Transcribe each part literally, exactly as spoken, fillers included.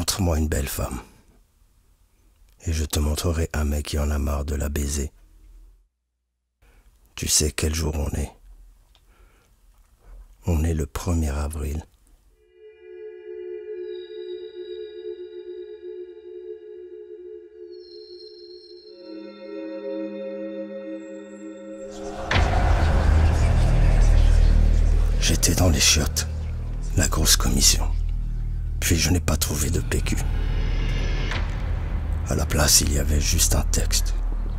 Montre-moi une belle femme. Et je te montrerai un mec qui en a marre de la baiser. Tu sais quel jour on est? On est le premier avril. J'étais dans les chiottes, la grosse commission. Puis je n'ai pas trouvé de P Q. À la place, il y avait juste un texte.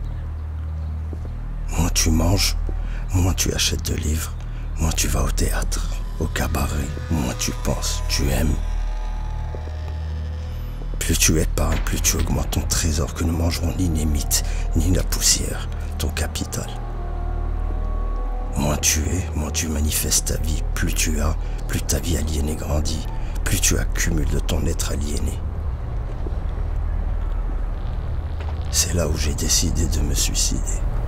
Moins tu manges, moins tu achètes de livres, moins tu vas au théâtre, au cabaret, moins tu penses, tu aimes. Plus tu épargnes, plus tu augmentes ton trésor que ne mangeront ni les mythes, ni la poussière, ton capital. Moins tu es, moins tu manifestes ta vie, plus tu as, plus ta vie aliénée grandit, plus tu accumules de ton être aliéné. C'est là où j'ai décidé de me suicider.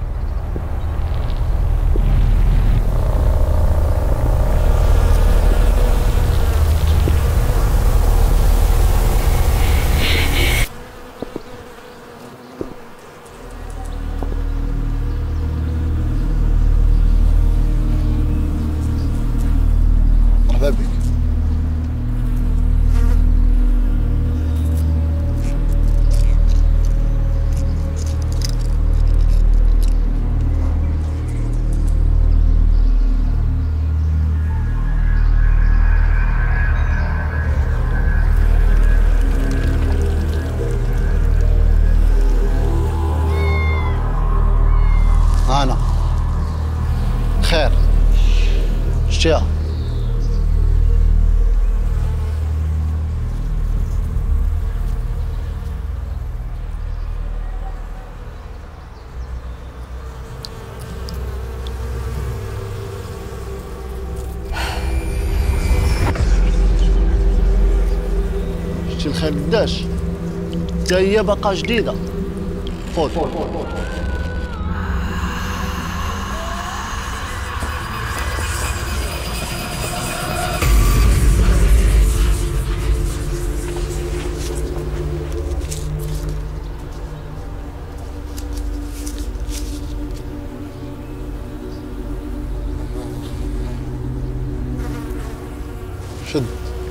مرحبا بك. أنا خير اشتياق. شتي الخير قداش؟ تا هي باقا جديدة. فوت شد.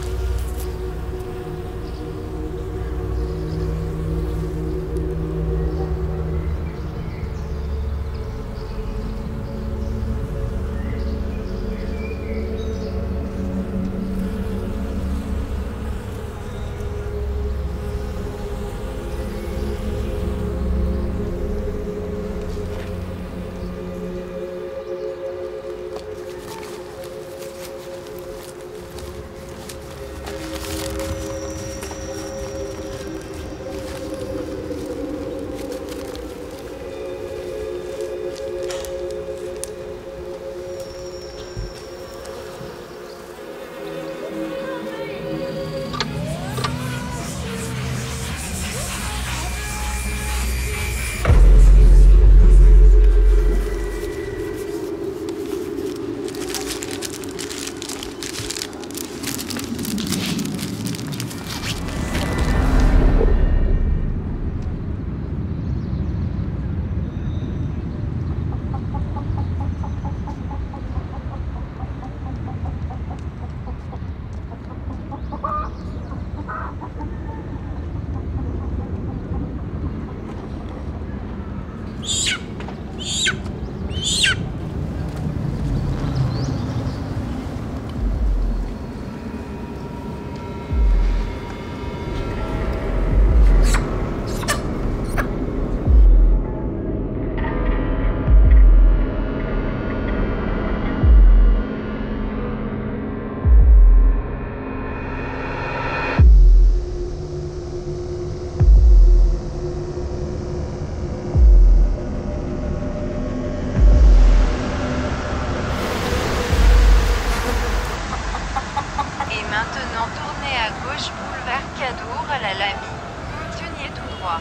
Maintenant, tournez à gauche, boulevard Cadour, à la Lamy. Continuez tout droit.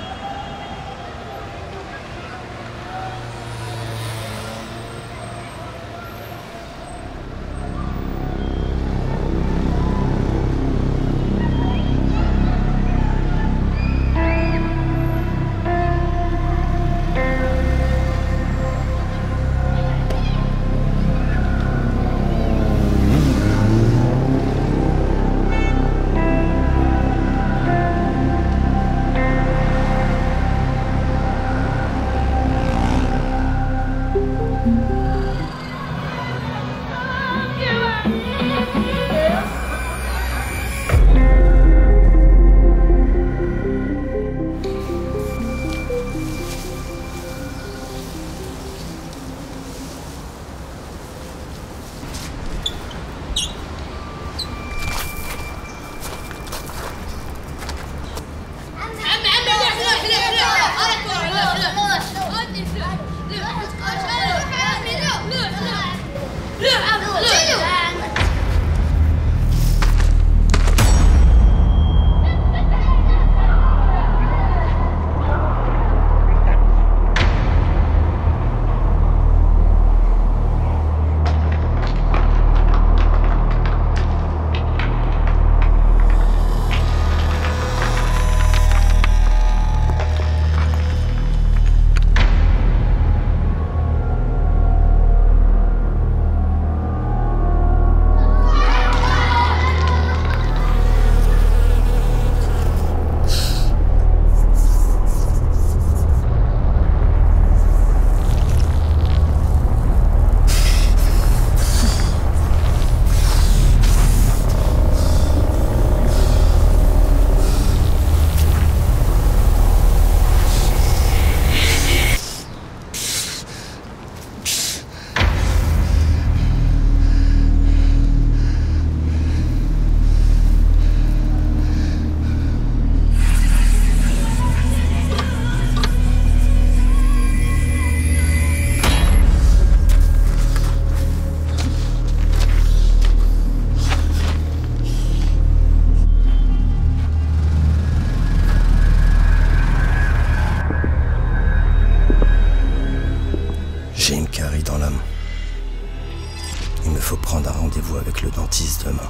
bêtise demain.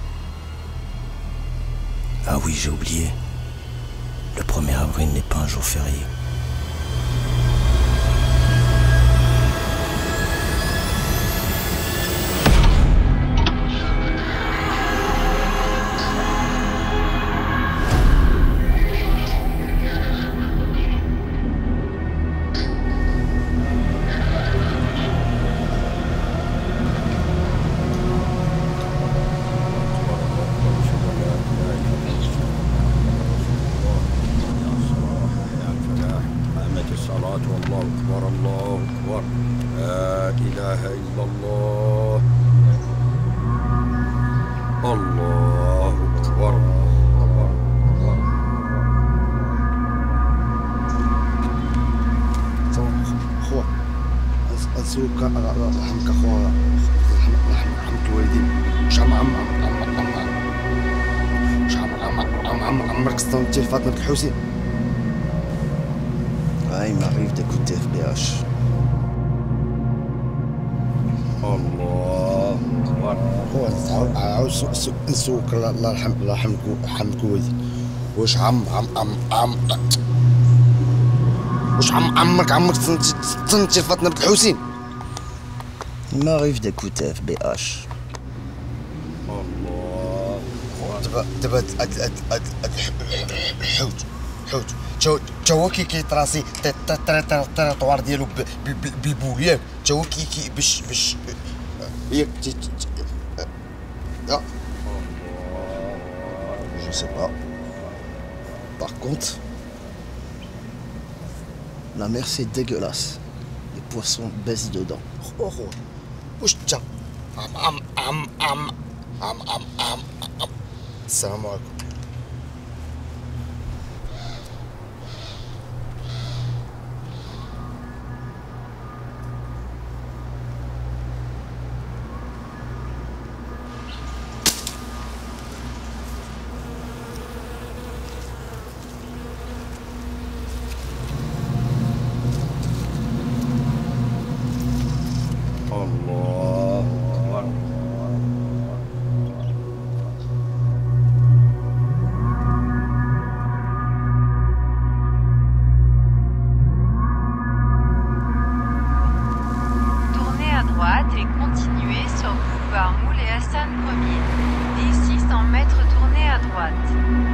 Ah oui, j'ai oublié. Le premier avril n'est pas un jour férié. نسوك رحمك اخويا رحمك الوالدين واش عم عم عم عم واش عم عم عم عمرك صنتي لفاطمة الحسين؟ Ah, il m'arrive d'écouter F B H. الله اخويا عاود نسوك الله يرحم الله يرحمك يرحمك الوالدين واش عم عم عم عم واش عم عمرك عمرك صنتي صنتي لفاطمة الحسين؟ Il m'arrive d'écouter F B H. الله دابا دابا هاد هاد هاد الحوت حوت تا تا هو كيطراسي التريطوار ديالو بالبول ياك تا هو كي باش باش ياك لا Je sais pas. Par contre, la mer c'est dégueulasse. Les poissons baissent dedans. اخو واش انت عم عم عم عم عم عم عم عم السلام عليكم. Et continuez sur boulevard Moulay Hassan Ier. D'ici cent mètres, tournez à droite.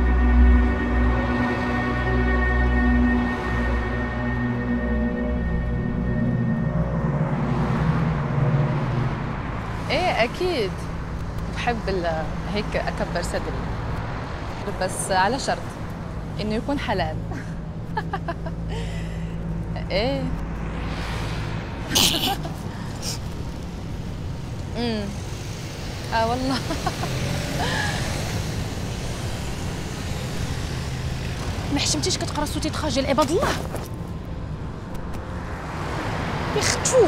ايه اكيد بحب هيك اكبر صدري بس على شرط انه يكون حلال. ايه امم اه والله. ما حشمتيش كتقرا السوتي تخرج ديال عباد الله يختو.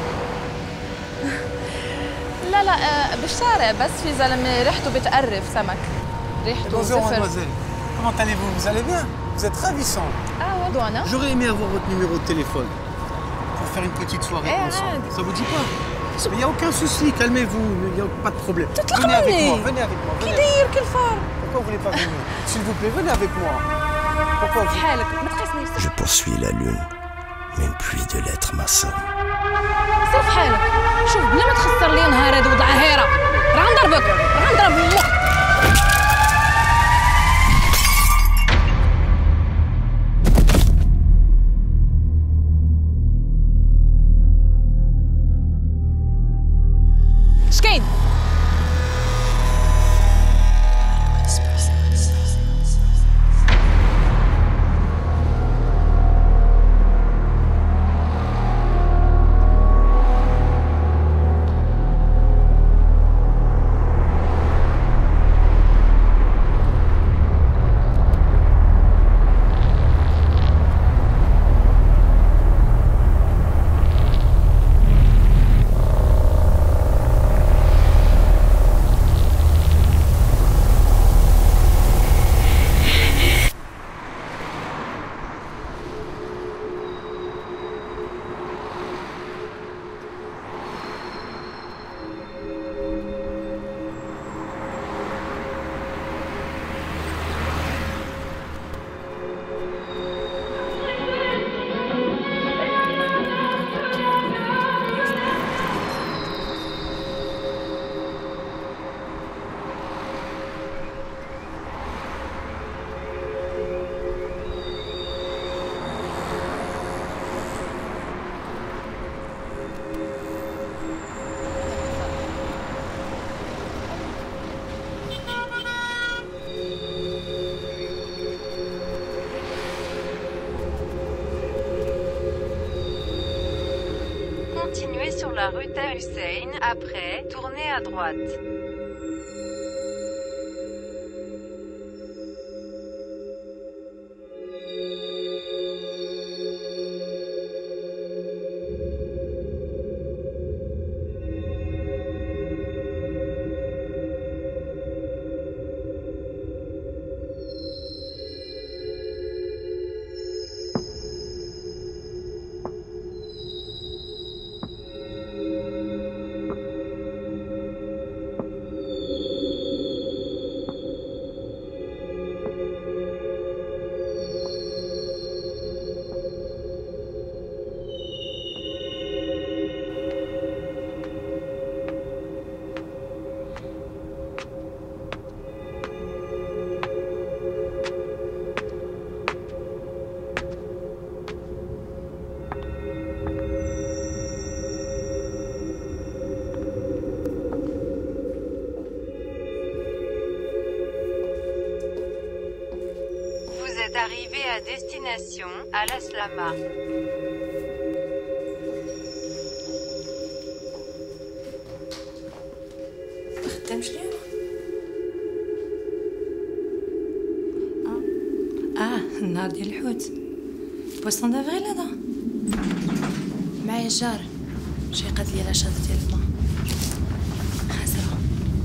لا لا آه بالشارع بس في زلمه ريحته بتقرف سمك ريحته Bonjour صفر. mademoiselle, comment allez-vous? Vous allez bien? Vous êtes ravissant. اه ودوانا J'aurais aimé avoir votre numéro de téléphone pour faire une petite soirée Eh, ensemble. arrête. Ça vous dit pas? Il n'y a aucun souci, calmez-vous, il n'y a pas de problème. Venez avec moi, venez avec moi. كي Venez. داير كي الفار Pourquoi vous voulez pas venir? S'il vous plaît, venez avec moi. Pourquoi vous... حالك ما تقيسنيش. Je poursuis la lune, mais une pluie de lettres m'assomme. صرف حالك شوف بلا ما تخسر لي نهار هذا وضع هيره راه نضربك راه نضرب امك. شكاين continuez sur la rue Taher Hussein. Après, tournez à droite. Arrivé à destination, à la Slama. ما خدامش اليوم. اه اه النهار ديال الحوت. بوسطون دافريل هذا. معايا الجار جاي قاد لي لاشاط ديال الماء. خاسرة.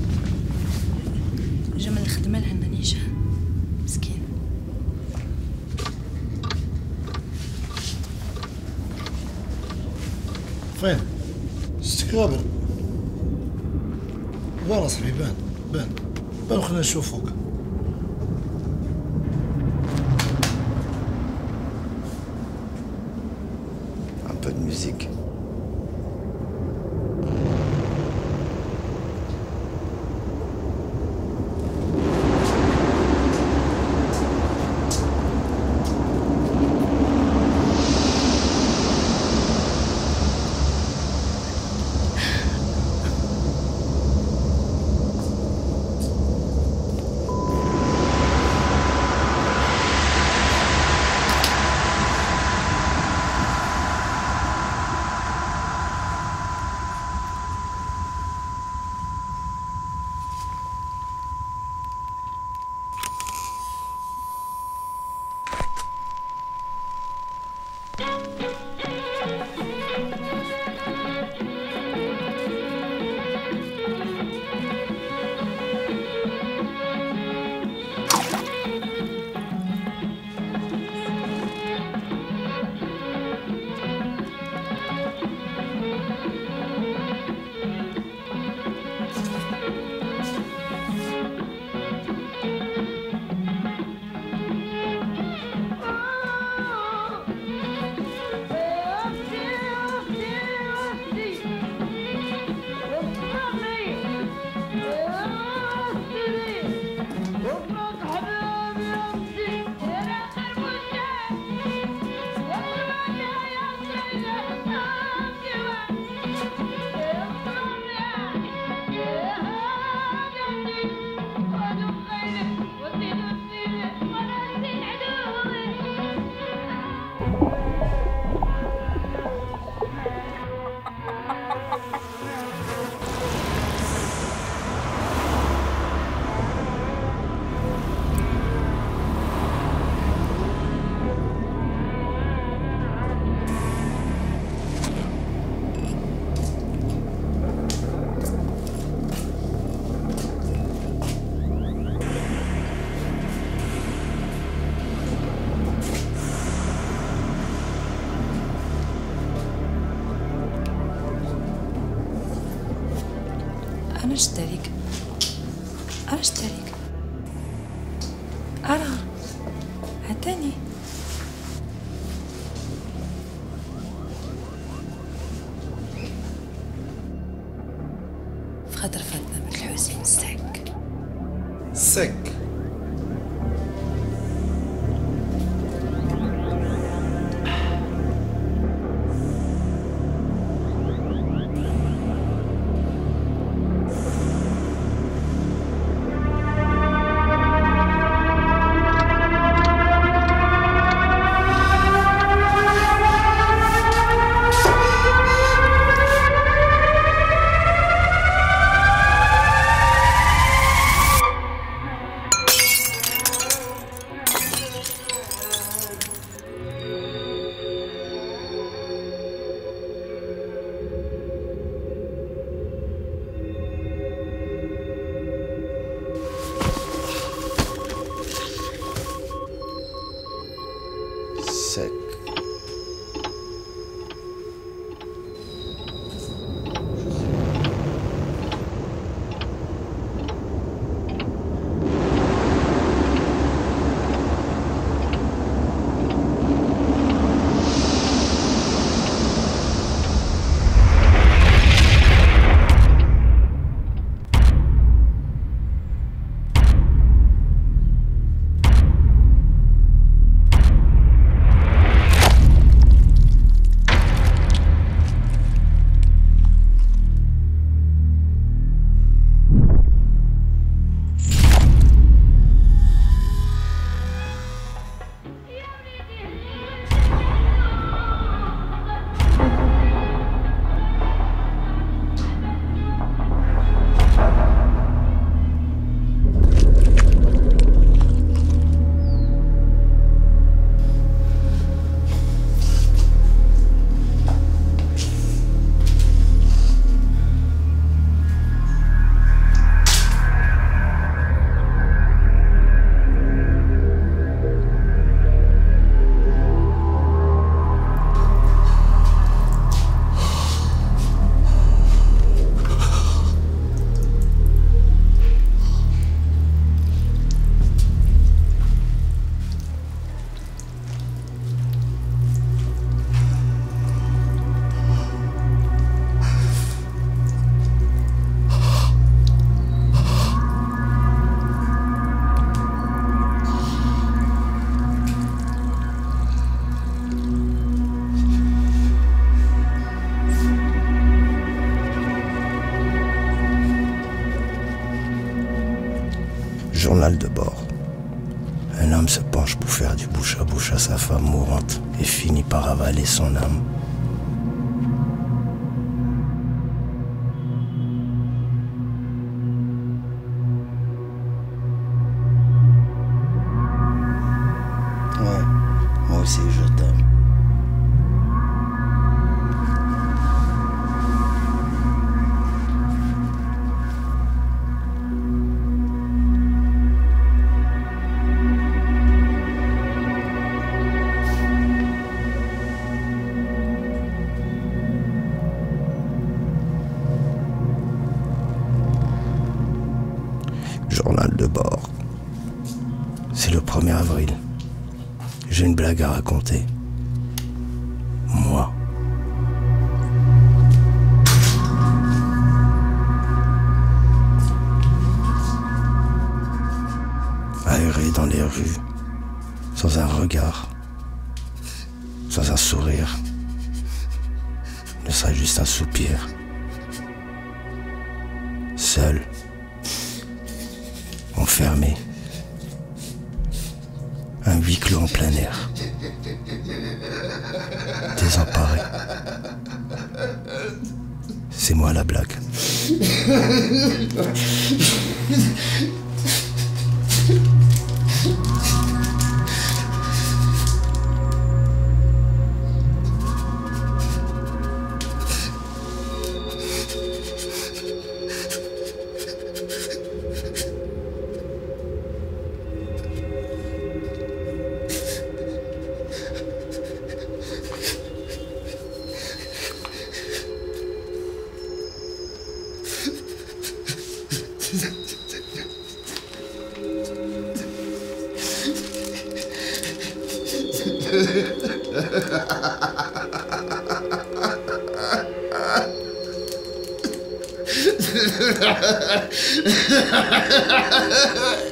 جا من الخدمة لهنا نيشان. مسكين. فين؟ استكابر بان اصاحبي بان بان بان خلينا نشوفوك. Un peu de musique. أنا اشتريك أنا اشتريك أنا عتاني في خاطر فاطمة بنت الحسين سك سك sec. Journal de bord. Un homme se penche pour faire du bouche à bouche à sa femme mourante et finit par avaler son âme. Ouais, moi aussi je t'aime. Journal de bord. C'est le premier avril. J'ai une blague à raconter. Moi. Aéré dans les rues, sans un regard, sans un sourire, ne serait juste un soupir. Seul. Enfermé. Un huis clos en plein air. Désemparé. C'est moi la blague. Ha ha ha ha!